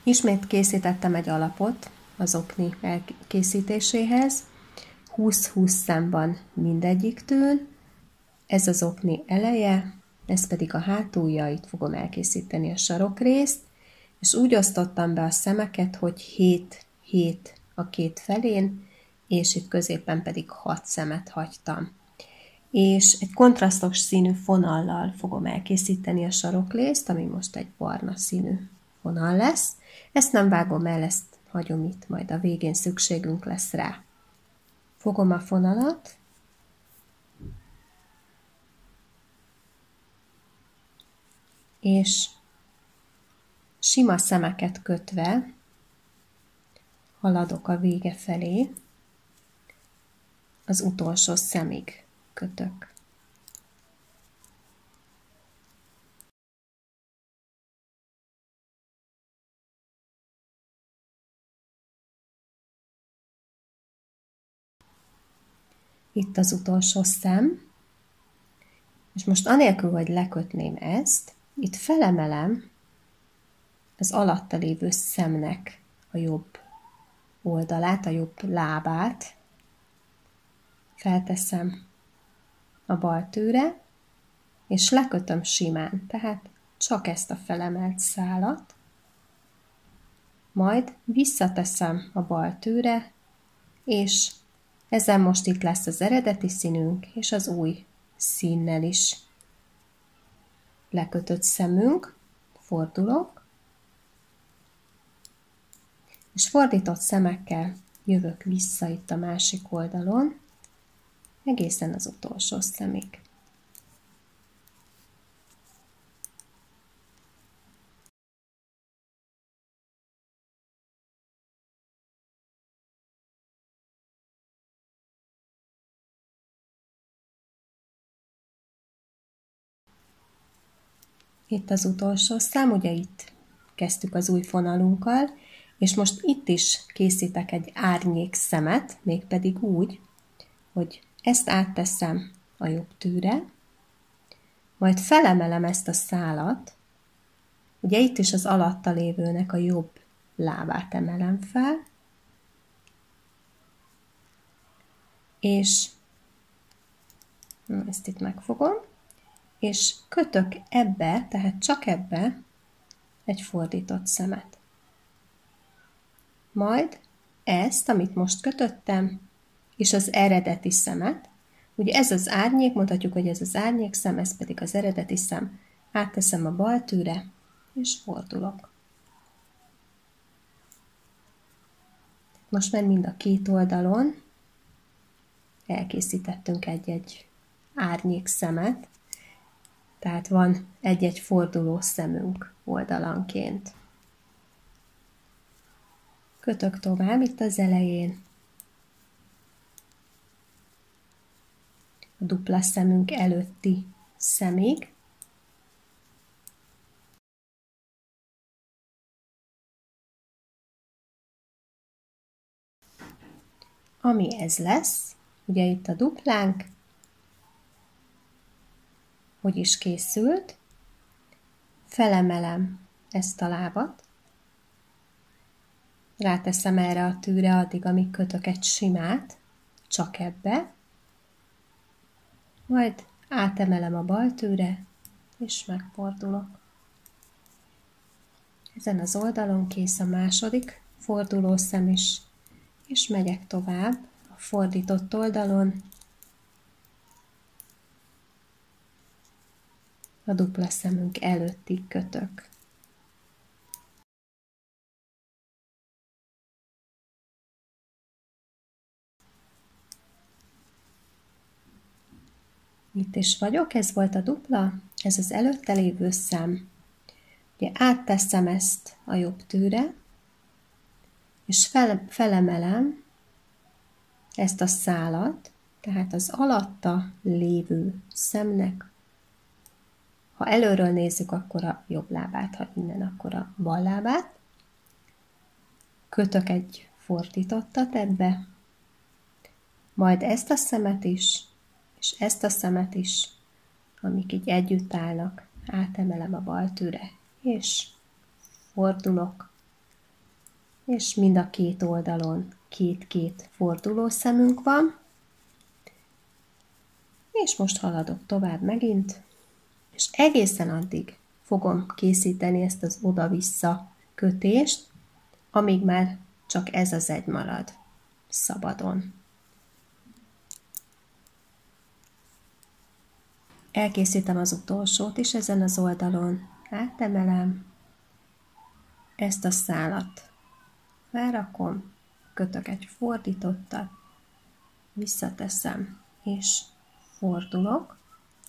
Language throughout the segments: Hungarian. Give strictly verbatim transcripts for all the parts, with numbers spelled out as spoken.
Ismét készítettem egy alapot az okni elkészítéséhez. húsz-húsz szám van mindegyiktől. Ez az okni eleje, ez pedig a hátulja, itt fogom elkészíteni a sarokrészt, és úgy osztottam be a szemeket, hogy hét-hét a két felén, és itt középen pedig hat szemet hagytam. És egy kontrasztos színű fonallal fogom elkészíteni a sarokrészt, ami most egy barna színű vonal lesz. Ezt nem vágom el, ezt hagyom itt, majd a végén szükségünk lesz rá. Fogom a fonalat, és sima szemeket kötve haladok a vége felé, az utolsó szemig kötök. Itt az utolsó szem, és most anélkül, hogy lekötném ezt, itt felemelem az alatta lévő szemnek a jobb oldalát, a jobb lábát, felteszem a bal tőre, és lekötöm simán, tehát csak ezt a felemelt szálat, majd visszateszem a bal tőre, és ezen most itt lesz az eredeti színünk, és az új színnel is lekötött szemünk, fordulok, és fordított szemekkel jövök vissza itt a másik oldalon, egészen az utolsó szemig. Itt az utolsó szám, ugye itt kezdtük az új fonalunkkal, és most itt is készítek egy árnyék szemet, mégpedig úgy, hogy ezt átteszem a jobb tűre, majd felemelem ezt a szálat, ugye itt is az alatta lévőnek a jobb lábát emelem fel, és ezt itt megfogom, és kötök ebbe, tehát csak ebbe egy fordított szemet. Majd ezt, amit most kötöttem, és az eredeti szemet, ugye ez az árnyék, mondhatjuk, hogy ez az árnyék szem, ez pedig az eredeti szem, átteszem a bal tűre, és fordulok. Most már mind a két oldalon elkészítettünk egy-egy árnyék szemet, tehát van egy-egy forduló szemünk oldalanként. Kötök tovább itt az elején. A dupla szemünk előtti szemig. Ami ez lesz, ugye itt a duplánk, hogy is készült, felemelem ezt a lábat, ráteszem erre a tűre addig, amíg kötök egy simát, csak ebbe, majd átemelem a bal tűre, és megfordulok. Ezen az oldalon kész a második fordulószem is, és megyek tovább a fordított oldalon, a dupla szemünk előttig kötök. Itt is vagyok, ez volt a dupla, ez az előtte lévő szem. Ugye átteszem ezt a jobb tűre, és fele, felemelem ezt a szálat, tehát az alatta lévő szemnek, ha előről nézzük, akkor a jobb lábát, ha innen, akkor a bal lábát. Kötök egy fordítottat ebbe, majd ezt a szemet is, és ezt a szemet is, amik így együtt állnak, átemelem a bal tűre, és fordulok, és mind a két oldalon két-két fordulószemünk van, és most haladok tovább megint, és egészen addig fogom készíteni ezt az oda-vissza kötést, amíg már csak ez az egy marad szabadon. Elkészítem az utolsót is ezen az oldalon, átemelem, ezt a szálat felrakom, kötök egy fordítottat, visszateszem, és fordulok.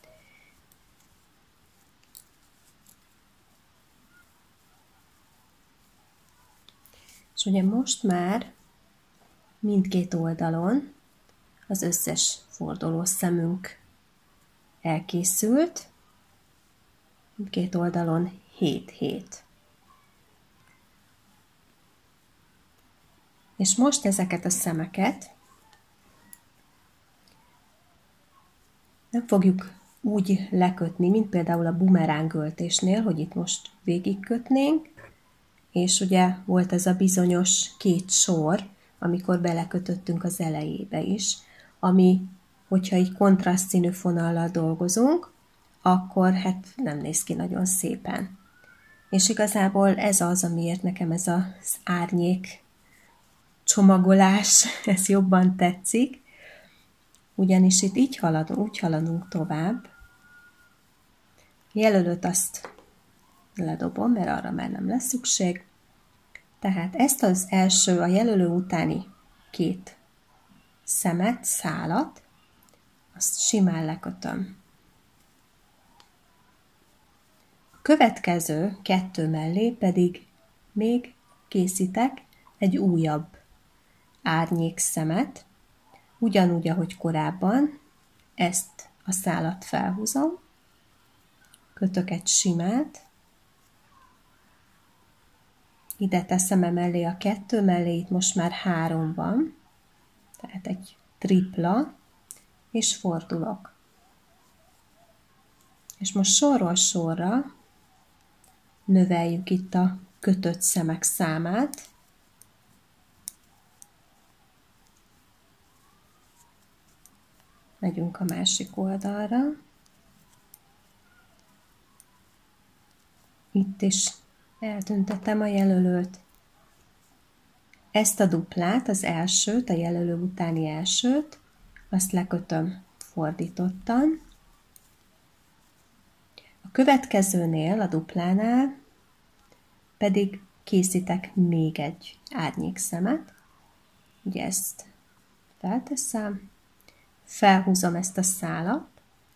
És ugye most már mindkét oldalon az összes fordulószemünk elkészült, mindkét oldalon hét-hét. És most ezeket a szemeket nem fogjuk úgy lekötni, mint például a bumerángöltésnél, hogy itt most végigkötnénk, és ugye volt ez a bizonyos két sor, amikor belekötöttünk az elejébe is, ami, hogyha így kontraszt színű fonallal dolgozunk, akkor hát nem néz ki nagyon szépen. És igazából ez az, amiért nekem ez az árnyék csomagolás, ez jobban tetszik, ugyanis itt így haladunk, úgy haladunk tovább. Jelölőt azt ledobom, mert arra már nem lesz szükség. Tehát ezt az első, a jelölő utáni két szemet, szálat, azt simán lekötöm. A következő kettő mellé pedig még készítek egy újabb árnyék szemet, ugyanúgy, ahogy korábban, ezt a szálat felhúzom, kötök egy simát, ide teszem emellé a kettő mellé, itt most már három van, tehát egy tripla, és fordulok. És most sorról sorra növeljük itt a kötött szemek számát, megyünk a másik oldalra. Itt is eltüntetem a jelölőt. Ezt a duplát, az elsőt, a jelölő utáni elsőt, azt lekötöm fordítottan. A következőnél, a duplánál pedig készítek még egy árnyékszemet. Ugye ezt felteszem, felhúzom ezt a szálat,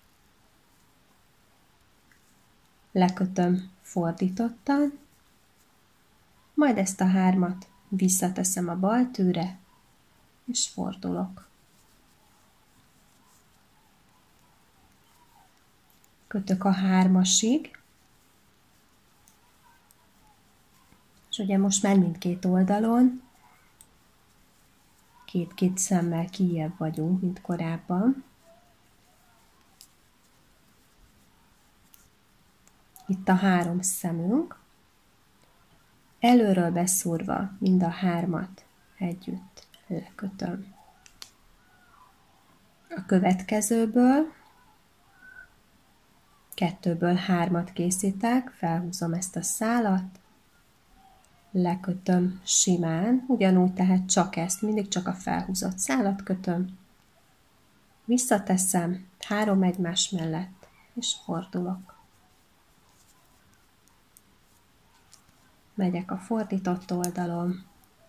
lekötöm fordítottan, majd ezt a hármat visszateszem a bal tűre, és fordulok. Kötök a hármasig, és ugye most már mindkét oldalon két-két szemmel kijjebb vagyunk, mint korábban. Itt a három szemünk, előről beszúrva mind a hármat együtt lekötöm. A következőből kettőből hármat készítek, felhúzom ezt a szálat, lekötöm simán, ugyanúgy tehát csak ezt, mindig csak a felhúzott szálat kötöm, visszateszem három egymás mellett, és fordulok. Megyek a fordított oldalon,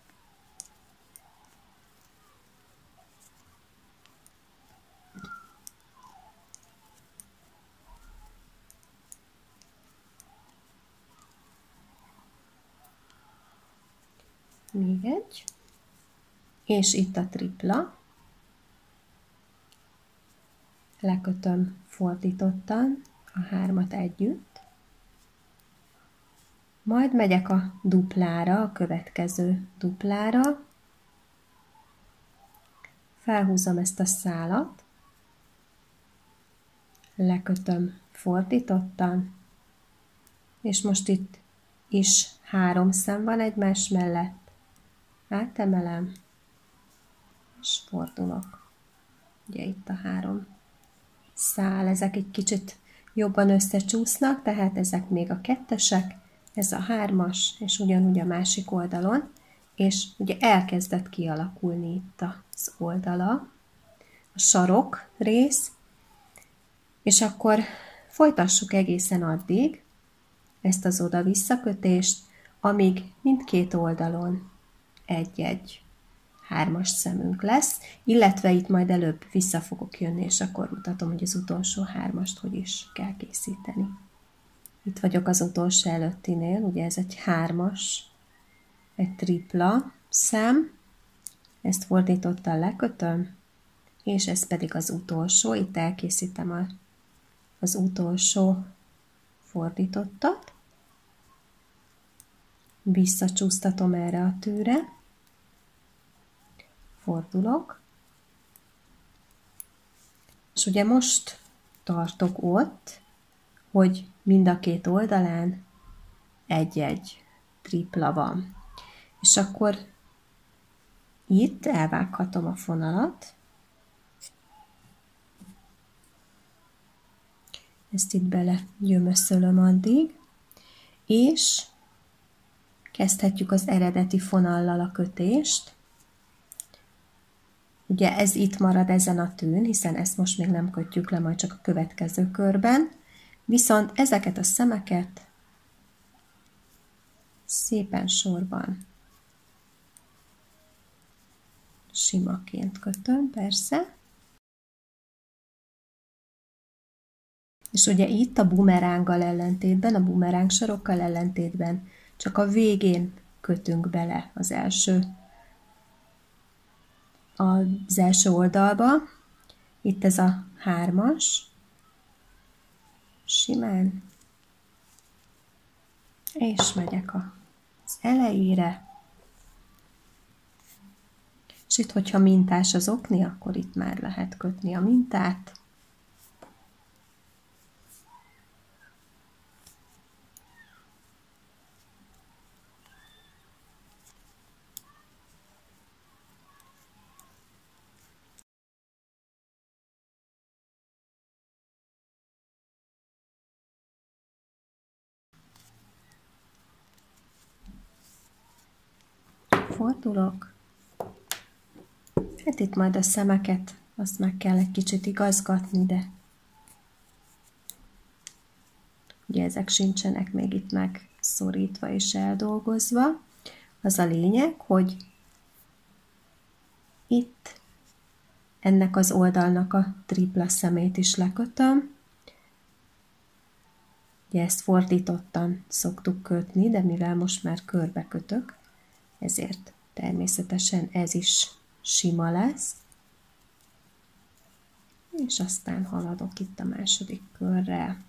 még egy, és itt a tripla, lekötöm fordítottan a hármat együtt, majd megyek a duplára, a következő duplára, felhúzom ezt a szálat, lekötöm fordítottan, és most itt is három szem van egymás mellett, átemelem, és fordulok. Ugye itt a három szál, ezek egy kicsit jobban összecsúsznak, tehát ezek még a kettesek, ez a hármas, és ugyanúgy a másik oldalon, és ugye elkezdett kialakulni itt az oldala, a sarok rész, és akkor folytassuk egészen addig ezt az oda-visszakötést, amíg mindkét oldalon egy-egy hármas szemünk lesz, illetve itt majd előbb vissza fogok jönni, és akkor mutatom, hogy az utolsó hármast hogy is kell készíteni. Itt vagyok az utolsó előttinél, ugye ez egy hármas, egy tripla szem, ezt fordítottan lekötöm, és ez pedig az utolsó, itt elkészítem a, az utolsó fordítottat, visszacsúsztatom erre a tűre, fordulok, és ugye most tartok ott, hogy mind a két oldalán egy-egy tripla van. És akkor itt elvághatom a fonalat, ezt itt bele gyömöszölöm addig, és kezdhetjük az eredeti fonallal a kötést. Ugye ez itt marad ezen a tűn, hiszen ezt most még nem kötjük le, majd csak a következő körben. Viszont ezeket a szemeket szépen sorban simaként kötöm, persze. És ugye itt a bumeránggal ellentétben, a bumeráng sorokkal ellentétben csak a végén kötünk bele az első, az első oldalba. Itt ez a hármas, simán, és megyek az elejére. És itt, hogyha mintás az okni, akkor itt már lehet kötni a mintát. Fordulok. Hát itt majd a szemeket, azt meg kell egy kicsit igazgatni, de ugye ezek sincsenek még itt megszorítva és eldolgozva. Az a lényeg, hogy itt ennek az oldalnak a tripla szemét is lekötöm. Ugye ezt fordítottan szoktuk kötni, de mivel most már körbe kötök, ezért természetesen ez is sima lesz. És aztán haladok itt a második körrel.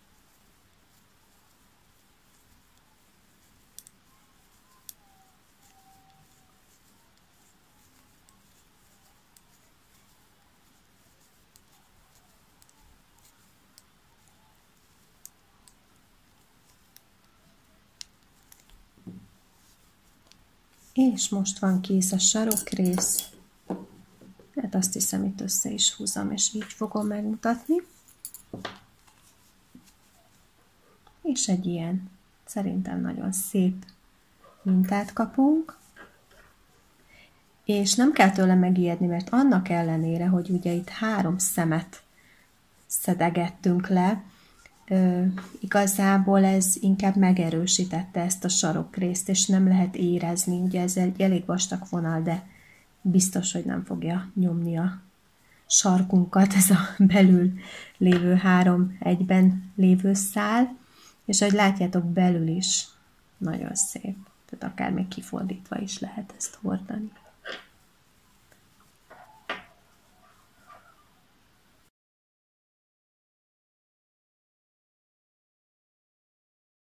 És most van kész a sarokrész. Hát azt hiszem, itt össze is húzom, és így fogom megmutatni. És egy ilyen, szerintem nagyon szép mintát kapunk. És nem kell tőle megijedni, mert annak ellenére, hogy ugye itt három szemet szedegettünk le, Ö, igazából ez inkább megerősítette ezt a sarokrészt, és nem lehet érezni, ugye ez egy elég vastag vonal, de biztos, hogy nem fogja nyomni a sarkunkat ez a belül lévő három egyben lévő szál, és ahogy látjátok, belül is nagyon szép, tehát akár még kifordítva is lehet ezt hordani.